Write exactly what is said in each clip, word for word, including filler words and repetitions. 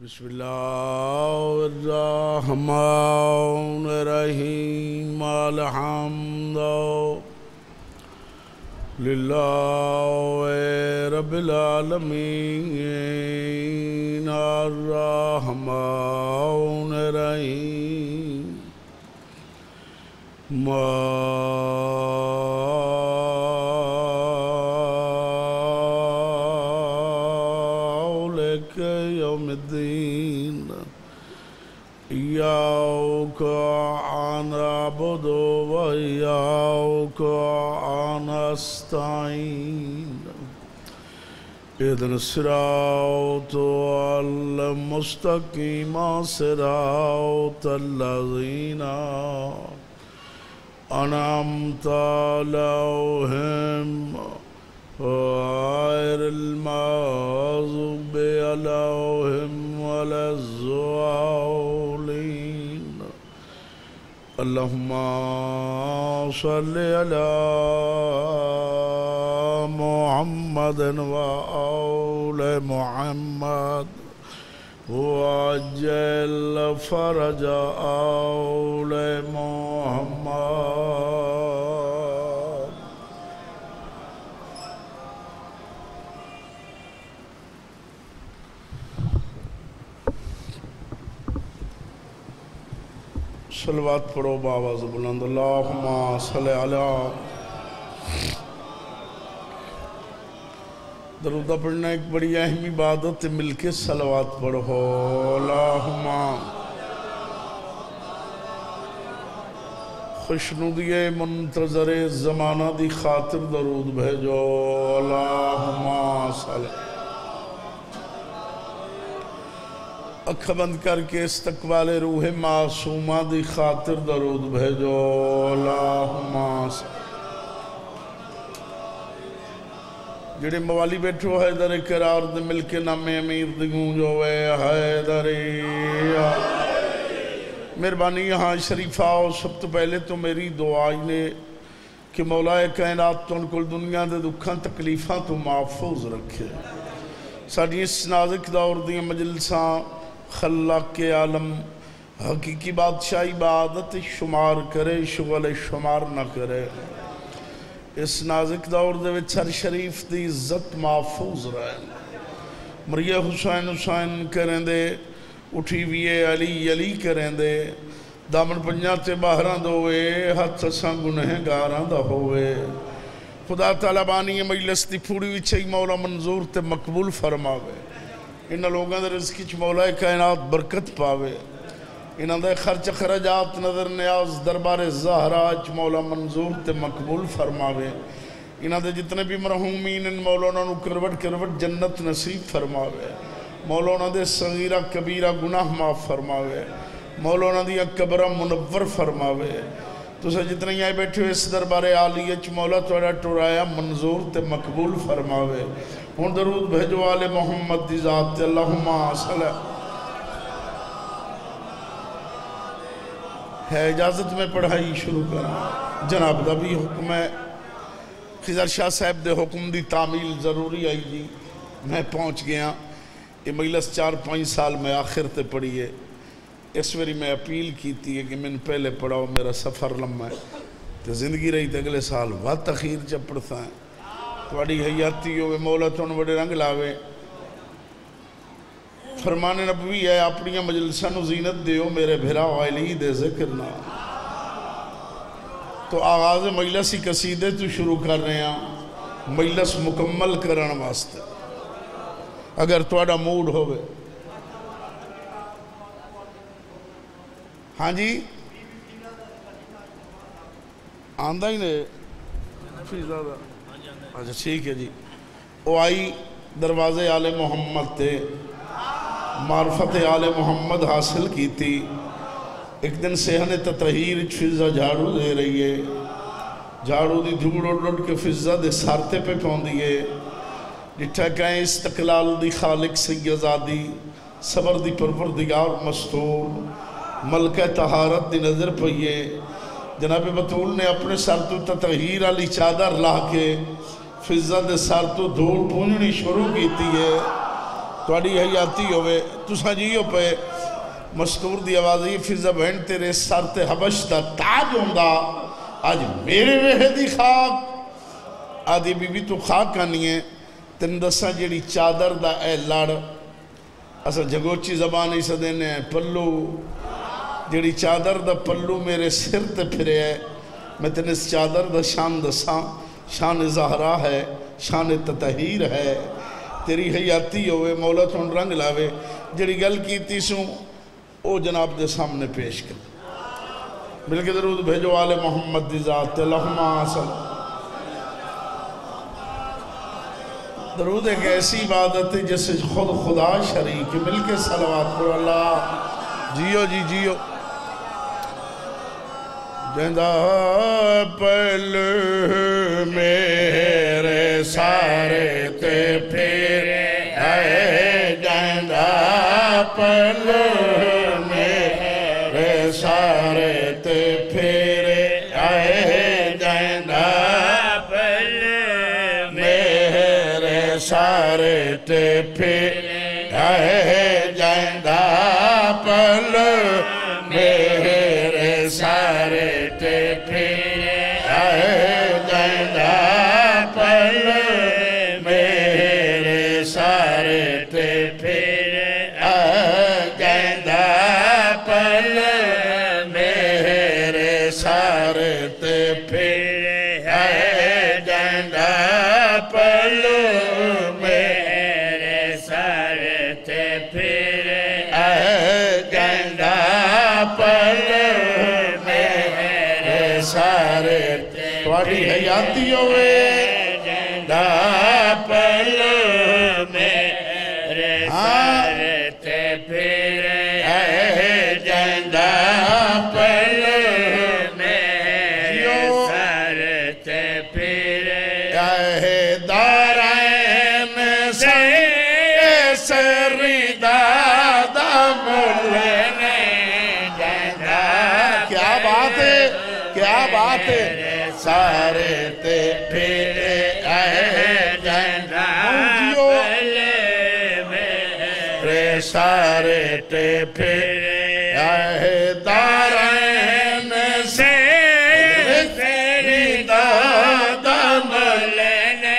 بسم اللہ الرحمن الرحیم الحمد للہ رب العالمین الرحمن الرحیم مالک یوم الدین ایاک نعبد و ایاک نستعین اهدنا الصراط المستقیم صراط الذین أنعمت عليهم غير المغضوب عليهم ولا الضالين اللهم صل على محمد وآل محمد وعجل فرج آل محمد صلوات پڑھو بآواز بلند اللہم صلی علی درودہ پڑھنا ایک بڑی اہم عبادت مل کے صلوات پڑھو اللہم خوشنودی منتظر زمانہ دی خاطر درود بھیجو اللہم صلی اکھ بند کر کے استقبال روح معصومہ دی خاطر درود بھیجو اللہم صلی جڑے موالی بیٹھو حیدر قرار دے مل کے نام امیر دی گونجو اے حیدر مہربانی یہاں شریف آؤ سب تو پہلے تو میری دعائی نے کہ مولا کائنات تو ان کل دنیا دے دکھاں تکلیفاں تو محفوظ رکھے ساڑھی اس نازک دور دی مجلساں خلاق کے عالم حقیقی بادشاہی عبادت شمار کرے شغل شمار نہ کرے اس نازک دور دے وچ ہر شریف دی عزت محفوظ رہے مریہ حسین حسین کریں دے اٹھی ویے علی علی کریں دے دامن پنجا تے باہران دوئے ہاتھ ساں گنہ گاراں دا ہوئے خدا تعالیٰ بانی مجلس دی پھوڑی وچھئی مولا منظور تے مقبول فرماوے انہاں لوگاں دے رزقی چ مولا کائنات برکت پاوے انہاں دے خرچ خرجات نظر نیاز دربار زہراج مولا منظور تے مقبول فرماوے انہاں دے جتنے بھی مرحومین ان مولانا نو کروٹ کروٹ جنت نصیب فرماوے مولانا دے صغیرہ کبیرہ گناہ معاف فرماوے مولانا دیا قبرہ منور فرماوے تو سے جتنے آئے بیٹھے ہوئے اس دربار عالیہ مولا توڑا ٹورایا منظور تے مقبول فرماوے ہون درود بھیجو آل محمد دی ذات اللہم صلی ہے اجازت میں پڑھائی شروع کرنا جناب دا بھی حکم ہے خضر شاہ صاحب دے حکم دی تعمیل ضروری آئی جی میں پہنچ گیا یہ مجلس چار پانچ سال میں آخر تے پڑھی ہے اس ویری میں اپیل کی تھی کہ من پہلے پڑھاؤ میرا سفر لمحہ ہے تو زندگی رہی تھے اگلے سال وقت اخیر جب پڑھتا ہے توڑی حیاتی ہوئے مولا تو انہوں بڑے رنگ لاوے فرمان نبوی ہے اپنی مجلسہ نو زینت دیو میرے بھرا وائلی دے ذکرنا تو آغاز مجلسی قصیدے تو شروع کر رہے ہیں مجلس مکمل کرن واسطے اگر توڑا موڈ ہوئے ہاں جی آندہ ہی نے فیضادہ اچھا ٹھیک ہے جی وہ آئی دروازے آل محمد تے معرفت آل محمد حاصل کی تھی ایک دن سہن تطہیر فضا جھاڑو دے رہی ہے جھاڑو دی دھوڑ اڑ اڑ کے فضا دے سارتے پہ کون دیئے جٹھا کہیں استقلال دی خالق سیدزادی صبر دی پروردگار مستور ملکہ طہارت دی نظر پہیے جناب بطول نے اپنے سر تو تطہیر علی چادر لا کے فضا دے سر تو دھوڑ پونجنی شروع کی تھی ہے توڑی حیاتی ہوئے تُسا جیو پہ مستور دی آوازی فضا بہن تیرے سر تے حبش دا تاج ہوندہ آج میرے ویہ دی خاک آدھی بی بی تو خاک کانی ہے تن دسا جیڑی چادر دا اے لڑ اسا جگوچی زبانی سے دینے ہیں پلو جیڑی چادر دا پلو میرے سر تے پھرے ہے میں تن اس چادر دا شان دسا شان زہرا ہے شان تطہیر ہے تیری حیاتی ہوئے مولا تون رنگ لاوے جڑی گل کی تیسوں او جناب دے سامنے پیش کر مل کے درود بھیجو آل محمد دی ذات اللہم آسل درود ایک ایسی عبادت ہے جیسے خود خدا شریک مل کے صلوات پر اللہ جیو جی جیو جندہ پل میرے سارے تے پھر اے جندہ پل میرے سارے تے پھر اے جندہ پل میرے سارے تے پھر اے جندہ پل میرے سارے تے پھر اے جندہ پل میرے سارے تے پھر اے جندہ پل میرے سارے تے پھر اے جندہ پل میرے سارے تے پھر اے جندہ پل میرے سارے تواڈی حیاتی ہوئے جندہ پل میرے سارے تے پھر اے جندہ پل میرے سارے تے پھر اے دارین سے سریدہ دمولنے جندہ کیا بات ہے کیا بات ہے سارے تے پھر اے جندہ پل میرے سارے تے پھر اے دارین سے سریدہ دمولنے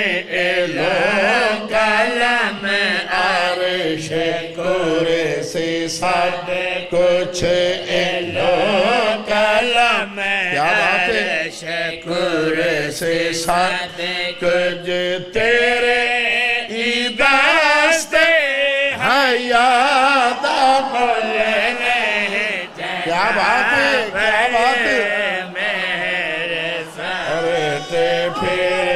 ایلو کلم عرش کورے سے ساتھ کچھ ایلو کلم عرش کورے سے ساتھ کچھ تیرے ہی دست حیات مولنے کیا بات ہے کیا بات ہے میرے سارے تے پھر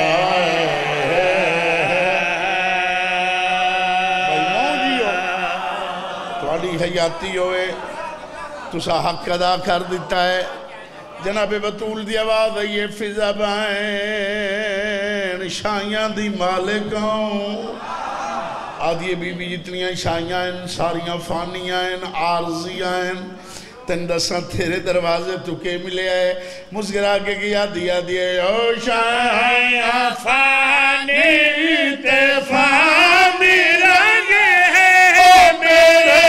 حیاتی ہوئے تسا حق ادا کر دیتا ہے جناب بطول دی آواز آئیے فضا بہن شائیاں دی مالکوں آدھیے بی بی جتنیاں شائیاں ہیں ساریاں فانیاں ہیں عارضیاں ہیں تن دساں تیرے دروازے تو کے ملے آئے مسگرا کے گیا دیا دیئے او شائیاں فانی تے فانی رنگے ہیں میرے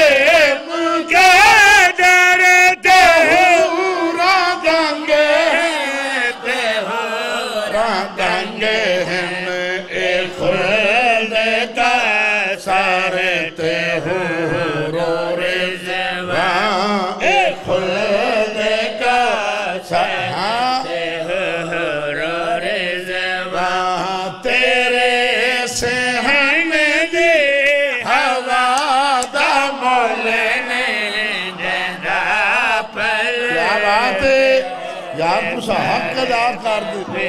سارے تے ہورو رضوان اے خلد کا سارے تے ہورو رضوان تیرے سہن دی ہوا دا مولنے جندہ پل کیا بات ہے یار تسا حق ادا کر دے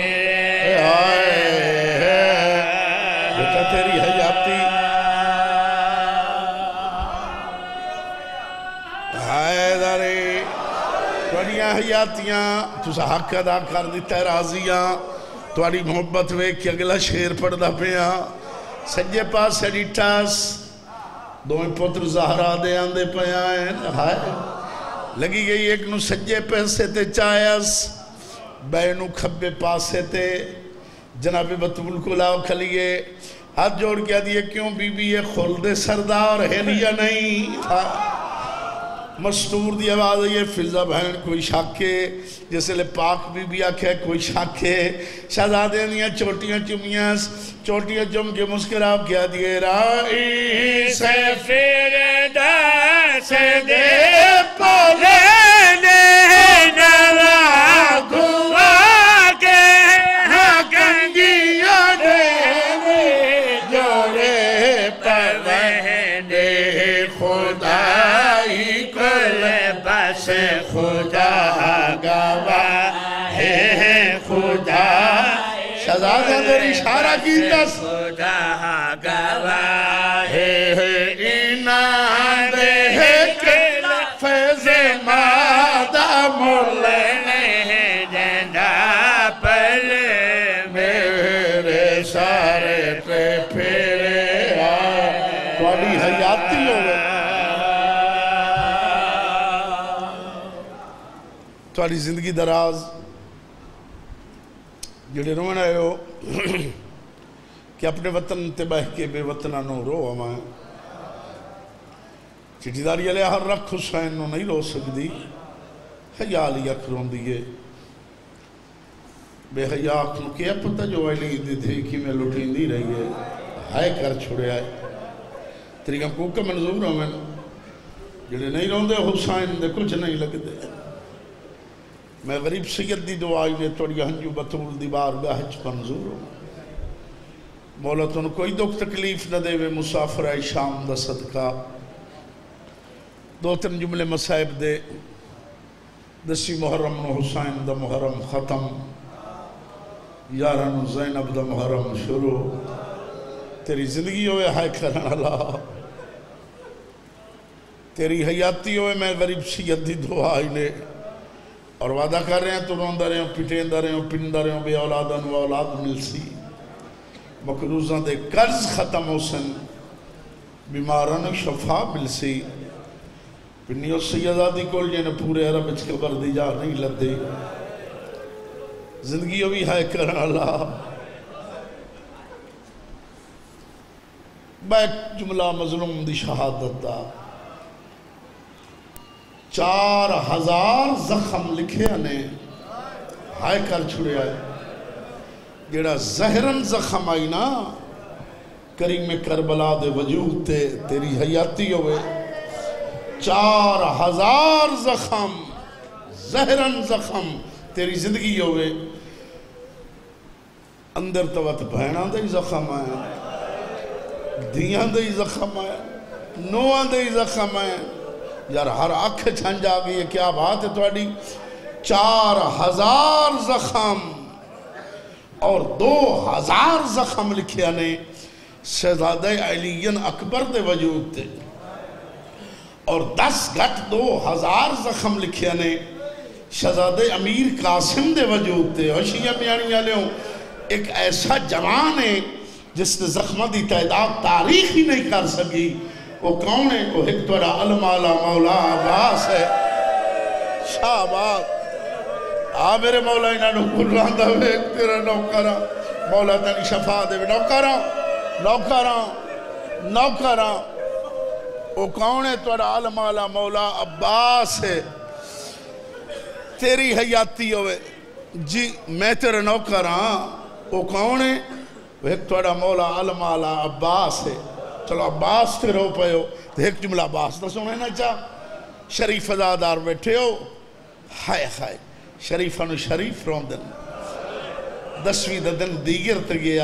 بیٹا تیری حیاتی توڑیاں حیاتیاں تسا حق ادا کر دیتا ہے راضیاں توڑی محبت وے کہ اگلا شیر پڑھدا پیا سجے پاس سیڈیٹاس دوئیں پتر زہرا دے آندے پیا ہیں لگی گئی ایک نو سجے پیسے تے چایس بینو کھبے پاسے تے جناب بطول کو لاؤ کھلیے ہاتھ جوڑ کیا دیئے کیوں بی بی یہ خلد سردار ہے یا نہیں تھا مستور دی آواز ہے یہ فضا بہن کوئی شاکے جیسے لے پاک بی بی آکھے کوئی شاکے شہزادے دیا چوٹیاں چمیاں چوٹیاں چم کے مسکراب کیا دیئے رائی سے فردہ سے دے پولے نے نرا گوا کے ہاں گنگیوں دے جوڑے پروہنے خدائی کل بس خدا گواہ ہے خدا شہزادہ در اشارہ کی تس خدا گواہ ہے انہاں دے کل فیض مادہ ملنے جندہ پر میرے سارے پہ پھرے آئے توڑی حیاتی ہوئے توڑی زندگی دراز جڑے رومن آئے ہو کہ اپنے وطن انتباہ کے بے وطنہ نو رو ہمائیں چٹی داری علیہ ہر رکھ حسین نو نہیں رو سکتی حیالی اکھرون دیئے بے حیاق نو کیا پتہ جو آئلی دی تھی کی میں لٹین دی رہی ہے ہائے کر چھوڑے آئے طریقہ کوکہ منظور ہوں میں جڑے نہیں رون دے حسین دے کچھ نہیں لگ دے میں غریب سید دی دعائی نے توڑی ہنجو بطول دی بارگاہ چ منظور ہوں مولا تو کوئی دکھ تکلیف نہ دے وے مسافر آئی شام دا صدقہ دو تن جملے مسائب دے دسی محرم نو حسین دا محرم ختم یارن زینب دا محرم شروع تیری زندگی ہوئے ہائے کرن اللہ تیری حیاتی ہوئے میں غریب سید دی دعائی نے اور وعدہ کر رہے ہیں تو روندہ رہے ہوں پٹیندہ رہے ہوں پندہ رہے ہوں بے اولادن و اولاد ملسی مقروضاں دے قرض ختم ہو سن بیماران شفا ملسی پنیو سیدادی کول جینے پورے عرب اچھ قبر دی جا نہیں لدے زندگی ہوئی ہائے کرن اللہ با ایک جملہ مظلوم دی شہادت دا چار ہزار زخم لکھے نے ہائے کر چھڑے آئے جیڑا زہرن زخم آئی نا کریم کربلا دے وجود تے تیری حیاتی ہوئے چار ہزار زخم زہرن زخم تیری زندگی ہوئے اندر توت بہناں دے زخم آئے دیاں دے زخم آئے نوان دے زخم آئے یار ہر آنکھ چھنج آگئی ہے کیا بات ہے توڑی چار ہزار زخم اور دو ہزار زخم لکھے نے شہزادہ علی اکبر دے وجود تے اور دس گھٹ دو ہزار زخم لکھے نے شہزادہ امیر قاسم دے وجود تے اور شیعہ میانی آلے ہوں ایک ایسا جوان ہے جس نے زخمہ دی تعداد تاریخ ہی نہیں کر سکی وہ کون ہے وہ ایک توڑا علمالا مولا عباس ہے شاہ عباس آ میرے مولا انہاں نو قرآن دا ایک تیرا نوکرہ مولا تنی شفا دے نوکرہ نوکرہ نوکرہ وہ کون ہے توڑا علمالا مولا عباس ہے تیری حیاتی ہوئے جی میں تیرے نوکرہ وہ کون ہے وہ ایک توڑا مولا علمالا عباس ہے چلو عباس تے رو پہ ہو ایک جملہ عباس نہ سنے نا چاہ شریف ازادار بیٹھے ہو ہائے ہائے شریفہ نو شریف روندن دسویں دن دیگر تے گیا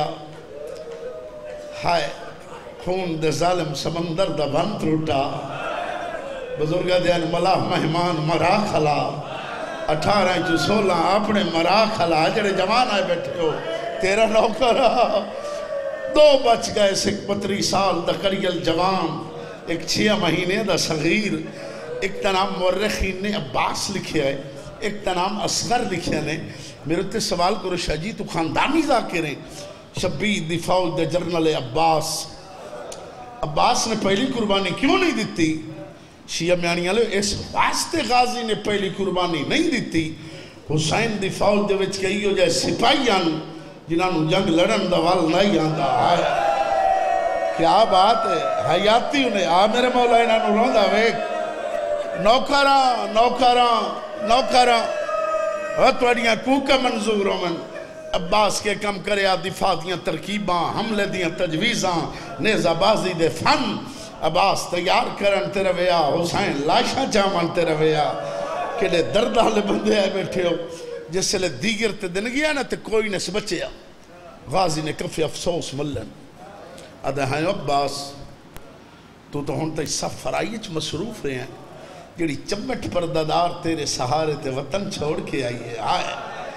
ہائے خون دے ظالم سمندر دا بند روٹا بزرگہ دیان ملاح مہمان مرا کھلا اٹھارہ انچو سولہ اپنے مرا کھلا جڑے جوان آئے بیٹھے ہو تیرا نوکرہ دو بچ گئے ایک پتری سال دا کریل جوان ایک چھیا مہینے دا صغیر ایک تنام مورخین نے عباس لکھے ہے ایک تنام اصغر لکھے نے میرے تے سوال کرو شاہ جی تو خاندانی ذاکریں شبید دی فوج دے جرنل عباس عباس نے پہلی قربانی کیوں نہیں دیتی شیعہ میانی آلے اس واسطے غازی نے پہلی قربانی نہیں دیتی حسین دی فوج دے وچ کہی ہو جائے سپاہیان جنہاں نو جنگ لڑن دا وال نہیں آندہ آئے کیا بات ہے حیاتی انہیں آ میرے مولا انہاں نو روندہ ویک نوکراں نوکراں نوکراں توڑیاں کوکا منظور من عباس کے کم کرے آ دفاع دیاں ترکیباں حملے دیاں تجویزاں نیزہ بازی دے فن عباس تیار کرن تے رویا حسین لاشا جامن تے رویا کہ لے دردہ لے بندے آئے بیٹھے ہو جس سے لے دیگر تے دن گیا نا تے کوئی نے سبچے آ غازی نے کفی افسوس ملن ادھے ہیں عباس تو تو ہونتا ہی سفر آئیچ مصروف رہے ہیں جڑی چمٹ پردادار تیرے سہارے تے وطن چھوڑ کے آئیے آئے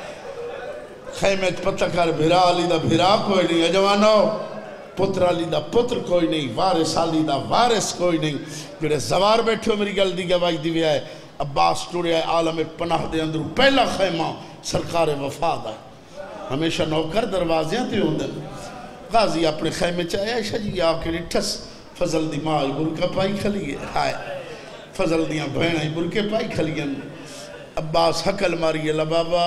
خیمے پتہ کر بھرا علی دا بھرا کوئی نہیں اجوانو پتر علی دا پتر کوئی نہیں وارث علی دا وارث کوئی نہیں جڑے زوار بیٹھے ہو میری گل دی گواہی دی بھی آئے عباس ٹوڑے آئے عالم پناہ دے اندرو پہلا خیمہ سرکار وفاد آئے ہمیشہ نوکر دروازیاں تھے ہوندے غازی اپنے خیمے چاہے عائشہ جی آکے ٹھس فضل دی ماں برکہ پائی کھلیے ہائے فضل دیاں بہنیں برکے پائی کھلیے عباس حقل ماری اللہ بابا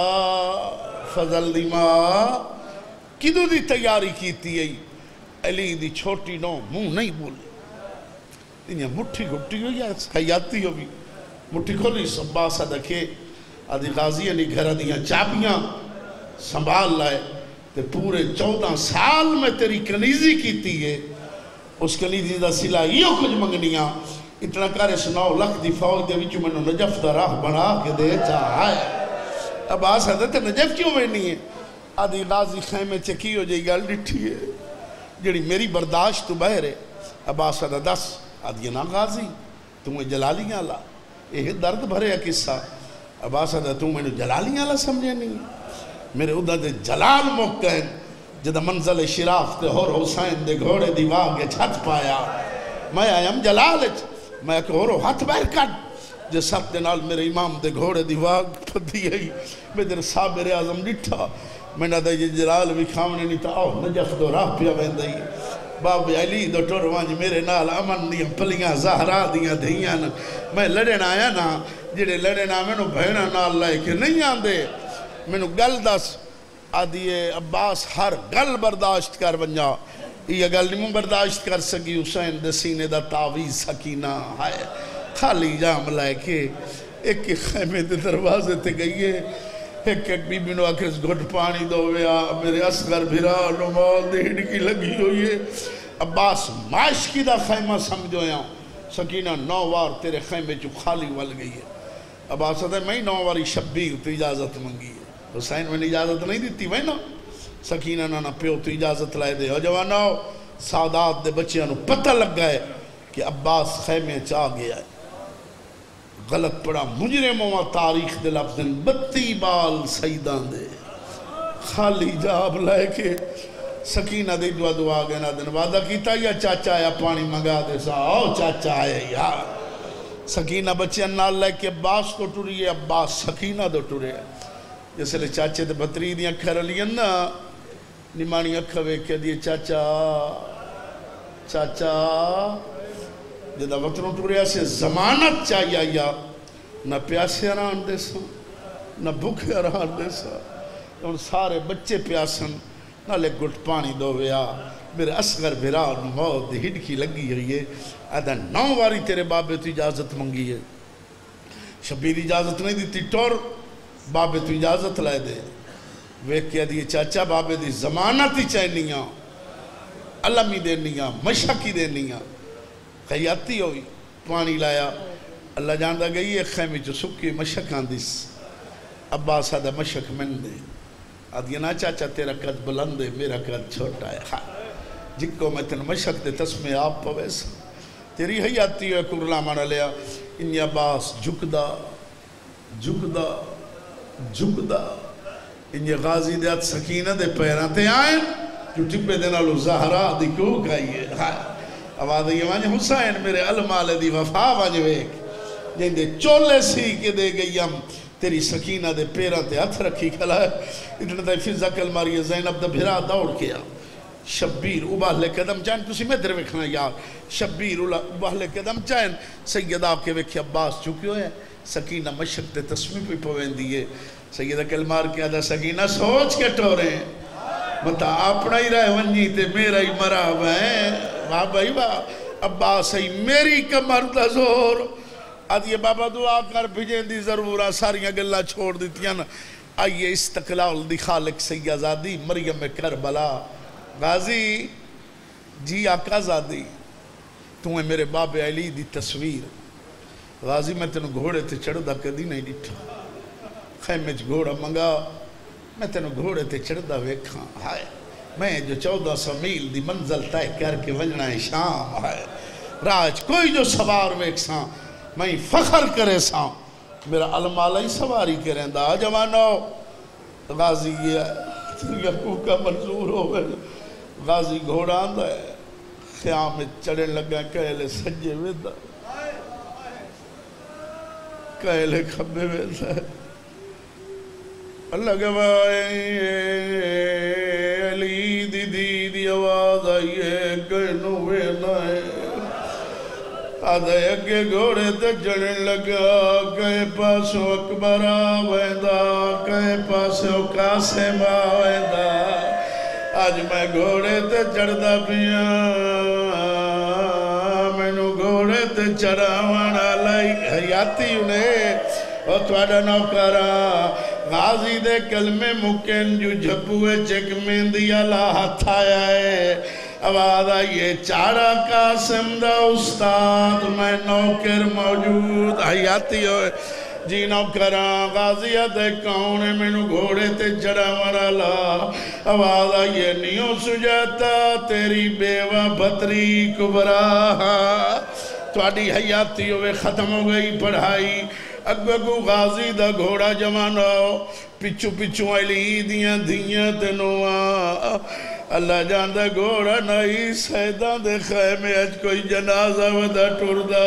فضل دی ماں کدو دی تیاری کیتی ہے علی دی چھوٹی نو منہ نہیں بولے انہیں مٹھی گھٹی ہو یا حیاتی ہو بھی مٹھی کھولی عباس دکھے آدھی غازی علی گھر دیاں چابیاں سنبھال لائے تے پورے چودہ سال میں تیری کنیزی کیتی ہے اس کنیزی دا سلا یہ کچھ منگنیاں اتنا کارے سناؤ لکھ دی فوج دے وچو میں نے نجف دا راہ بنا کے دے چاہائے اب آس حضرت نجف کیوں میں نہیں ہے آدھی غازی خیمے چکی ہو جائی گال ڈٹھی ہے جڑی میری برداشت تو بہر ہے اب آس حضرت دس آدھی نا غازی تمہیں جلالیاں لا یہ درد بھرے قصہ اب آس حضرت تمہیں جلالیاں لا سمجھے نہیں میرے ادھا دے جلال موقع ہے جدہ منزل شراف تے ہور حسین دے گھوڑے دی واگے چھت پایا میں آئیم جلالج میں کہ ہورو ہاتھ بہر کٹ جس سب دے نال میرے امام دے گھوڑے دی واگ پدی ہے میں در صابر اعظم نٹھا میں نہ دے جلال بھی کھامنے نہیں تا آؤ نجف دو راہ پیا ویندہ ہی باب علی دو ٹوروانج میرے نال امن دیاں پلیاں زہرا دیاں دھیاں میں لڑن آیا نا جڑے لڑن آیا میں نو بہنہ نال لائے کہ نہیں آندے میں نو گل دس آدھیے عباس ہر گل برداشت کر بنجا یہ گل نہیں برداشت کر سکی حسین دے سینے دا تعویز سکینہ ہائے خالی جام لائے کہ ایک ایک خیمے دے دروازے تے گئی ہے ایک ایک بی بی نو آکھس گھٹ پانی دو ویا میرے اصغر بھرا نمال دے ہڑکی لگی ہوئی ہے عباس معاشقی دا خیمہ سمجھو یا سکینہ نو وار تیرے خیمے چو خالی ول گئی ہے عباس ہے میں نو واری شبیر تو اجازت منگی ہے حسین میں نے اجازت نہیں دیتی میں نا سکینہ نانا پیو تو اجازت لائے دے ہو جوانو سعادات دے بچیاں نو پتہ لگ گئے کہ عباس خیمے چاہ گیا ہے غلط پڑا مجرموں و تاریخ دے لفظ بتی بال سیدان دے خالی جاب لائے کہ سکینہ دے دعا دعا گئے نا دن وعدہ کیتا یا چاچا آیا پانی منگا دے سا آؤ چاچا آیا یا سکینہ بچے نال لائے کہ عباس کو ٹوری ہے عباس سکینہ دو ٹوری ہے جیسے لے چاچے دے بطری دیاں کھر لیاں نا نمانی اکھوے کہ دیئے چاچا چاچا جدہ وطنوں ٹوریا سے زمانت چاہیا یا نہ پیاسے آران دے سا نہ بھوکے آران دے سا ان سارے بچے پیاسن نہ لے گھٹ پانی دو ویا میرے اصغر بھرا موت ہڈکی لگی ہوئی ہے آدھا نو واری تیرے بابے تو اجازت منگی ہے شبیر اجازت نہیں دیتی ٹور بابے تو اجازت لائے دے ویک کیا دیئے چاچا بابے دی زمانتی چاہنیاں علمی دینیاں مشکی دینیاں خیاتی ہوئی پانی لایا اللہ جاندہ گئی ایک خیمی جو سکی مشک آندیس عباس آدھا مشک من دے آدھیا نا چاچا تیرا قد بلند ہے میرا قد چھوٹا ہے جکو میں تن مشک دے تسمے آپ پویسا تیری حیاتی ہوئے کرلا مانا لیا انہی عباس جھکدہ جھکدہ جھکدہ انہی غازی دے ات سکینہ دے پیران تے آئیں جو ٹپے دینا لو زہرا دی کیوں کھائیے آواز یہ مانجھے حسین میرے علمال دی وفا مانجھے ویک جن دے چولے سی کے دے گئی ہم تیری سکینہ دے پیران تے ہتھ رکھی کھلا ہے اتنا تے فضا کل ماری زینب دا بھرا دوڑ کیا شبیر اباہلے قدم چاہن تسی میں در وکھنا یار شبیر اباہلے قدم چاہن سیدہ کے وکھی عباس چکیو ہے سکینہ مشک تے تسمی پہ پوین دیئے سیدہ کل مار کے آدھا سکینہ سوچ کے ٹورے مطا اپنا ہی رہے ونجی تے میرا ہی مراب ہے واہ بھائی واہ عباس ہی میری کمر دا زور آدھیے بابا دعا کر بھجیں دی ضرورہ ساریاں گلہ چھوڑ دیتیاں آئیے استقلال دی خالق سیدزادی مریم کربلا غازی جی آقا زادی تو ہے میرے باب علی دی تصویر غازی میں تینوں گھوڑے تے چڑھ دا کدی نہیں ڈٹھا خیمے چ گھوڑا منگا میں تینوں گھوڑے تے چڑھ دا ویکھاں ہائے میں جو چودہ سو میل دی منزل طے کر کے وجنا ہے شام ہے راج کوئی جو سوار ویک ساں میں فخر کرے ساں میرا علمالہ ہی سواری کریں دا جوانو غازی یہ یقو کا منظور ہو گئے غازی گھوڑا آندہ ہے خیام میں چڑھے لگا کہلے سجے ویدہ کہلے کھبے ویدہ اللہ کے بھائی علی دی دی دی آواز آئیے کہنو وینا ہے آدھے اگے گھوڑے تے جڑن لگا کہے پاسو اکبر آویندہ کہے پاسو قاسم آویندہ آج میں گھوڑے تے چڑھدا پیا مینو گھوڑے تے چڑھاوانا لائی حیاتی انہیں اور تھوڑا نوکرا غازی دے کلمے مکن جو جھپوے چک مندی اللہ ہاتھ آیا ہے آواز آئیے چارہ قاسم دا استاد میں نوکر موجود حیاتی ہوئے جی نوکران غازیہ دے کون مینو گھوڑے تے جڑا مرالا آواز آئیے نیوں سجاتا تیری بیوہ بطری کبرا تواڈی حیاتی ہوئے ختم ہو گئی پڑھائی اگو غازی دا گھوڑا جمانو پچھو پچھو علی دیاں دیاں تنوہ اللہ جان دا گھوڑا نائی سیدان دے خیمے اج کوئی جنازہ ودا ٹردہ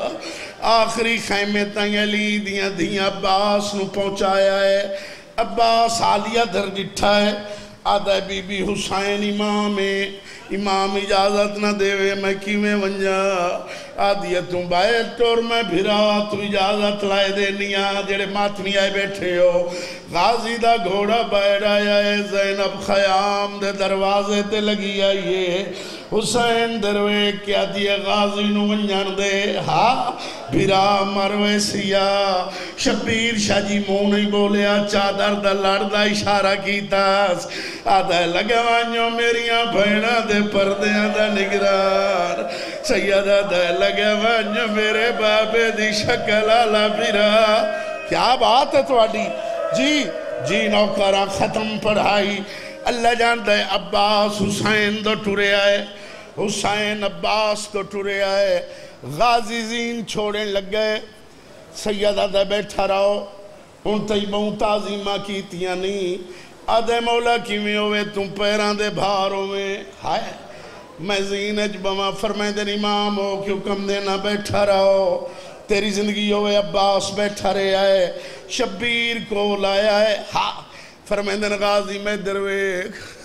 آخری خیمے تائیں علی دیاں دیاں عباس نو پہنچایا ہے عباس عالیہ در جٹھا ہے آدھا بی بی حسین امام ہے امام اجازت نہ دے وے میں کیویں ونجا آدھیا تم باہر ٹور میں بھرا تو اجازت لائے دینیا جڑے ماتمی آئے بیٹھے ہو غازی دا گھوڑا باہر آیا ہے زینب خیام دے دروازے تے لگی آئیے حسین دروے کیا دیئے غازی نو ونجان دے ہاں بھرا مروے سیا شبیر شاہ جی موں نہیں بولیا چادر دا لڑدہ اشارہ کیتا آدھا لگا وانیو میریاں بھیڑا دے پردیاں دا نگران سیدہ دے لگا وانیو میرے بابے دی شکل آلہ بھرا کیا بات ہے تواڈی جی جی نوکران ختم پڑھائی اللہ جان دے عباس حسین دو ٹورے آئے حسین عباس دو ٹورے آئے غازی زین چھوڑیں لگ گئے سیدہ دے بیٹھا رہو ان تیبوں تعظیمہ کیتیاں نہیں آدھے مولا کیویں ہوئے تم پیران دے بھاروں میں ہائے میں زینج بما فرمائیں دن امام ہو کیوں کم دینا بیٹھا رہو تیری زندگی ہوئے عباس بیٹھا رہے آئے شبیر کو لایا ہے ہاں فرمائیں دن غازی میں درویک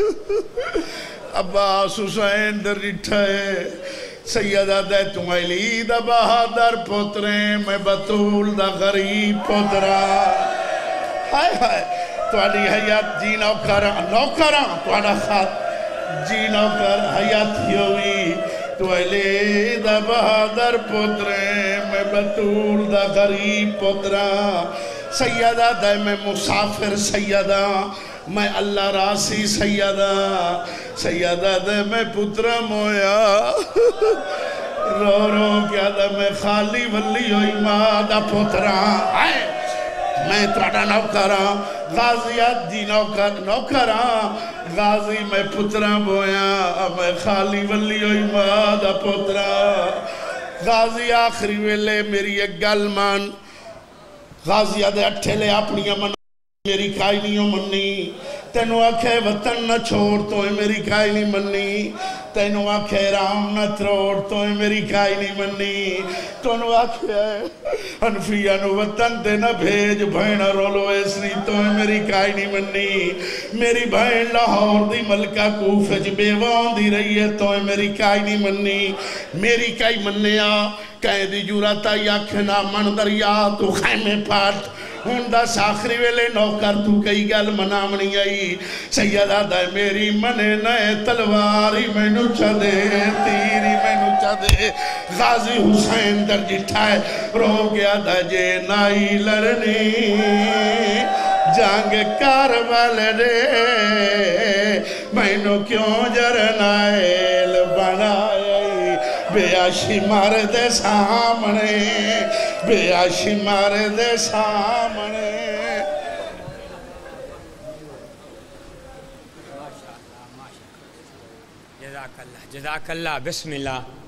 عباس حسین در رٹھا ہے سیدہ دے تم علی دا بہادر پتریں میں بطول دا غریب پترہ ہائے ہائے تواڈی حیات جی نوکران نوکران تواڈا خط جی نوکر حیاتی ہوئی تو علی دا بہادر پتریں میں بطول دا غریب پترہ سیدہ دے میں مسافر سیدہ میں اللہ راسی سیدہ سیدہ دے میں پترہ مویا رو رو کیا دے میں خالی ولی ہوئی مادہ پترہ آئے میں ترانا نوکران غازیات جی نوکر نوکران غازی میں پترہ مویا میں خالی ولی ہوئی مادہ پترہ غازی آخری ویلے میری ایک گل مان غازی آدھے اٹھے لے اپنی امن میری کائی نہیں منی تینو آکھے وطن نہ چھوڑ تو ہے میری کائی نہیں منی تینو آکھے رام نہ تروڑ تو ہے میری کائی نہیں منی تینو آکھے انفیہ نو وطن تے نہ بھیج بھائنہ رولو ایسری تو ہے میری کائی نہیں منی میری بھائن لاہور دی ملکہ کوفج بیوان دی رہی ہے تو ہے میری کائی نہیں منی میری کائی مننے آ کہیں دی جوراتا یا کھنا من دریا تو خیمے پاٹ ہوندہ ساخری ویلے نوکر تو کئی گل منامنی آئی سیدہ دے میری منے نئے تلواری میں نو چھ دے تیری چا دے غازی حسین در جٹھائے رو گیا دا جے نائی لڑنی جانگ کاربل رے مینو کیوں جرنائل بنائی بیاشی مرد سامنے بیاشی مرد سامنے جزاک اللہ جزاک اللہ بسم اللہ